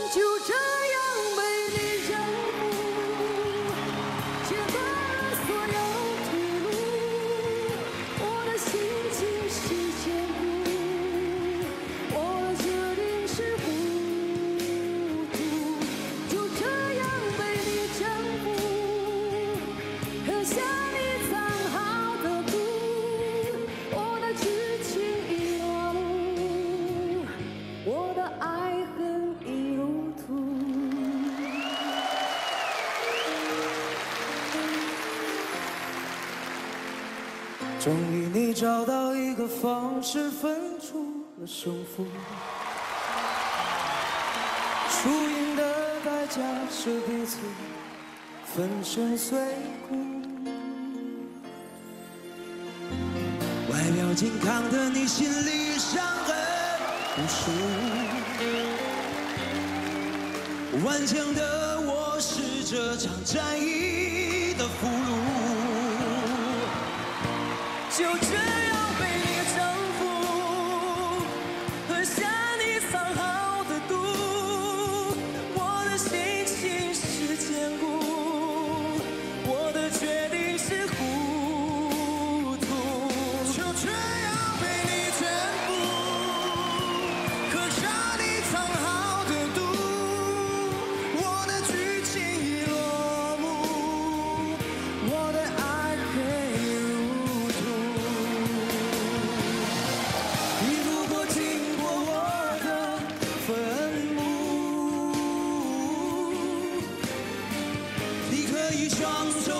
就这样被你征服，切断了所有退路。我的心情是坚固，我的决定是糊涂，就这样被你征服，喝下你藏好的毒，我的剧情已落幕，我的爱恨已如土。终于你找到一个方式分出了胜负，输赢的代价是彼此粉身碎骨。外表健康的你，心里伤痕无数。顽强的我是这场战役的俘虏，就这样被你征服，喝下你藏好的毒，我的心情是坚固，我的决定是糊涂，就这样被你征服，喝下你藏好的毒，我的剧情已落幕，我的爱可以如土。你如果经过我的坟墓，你可以双手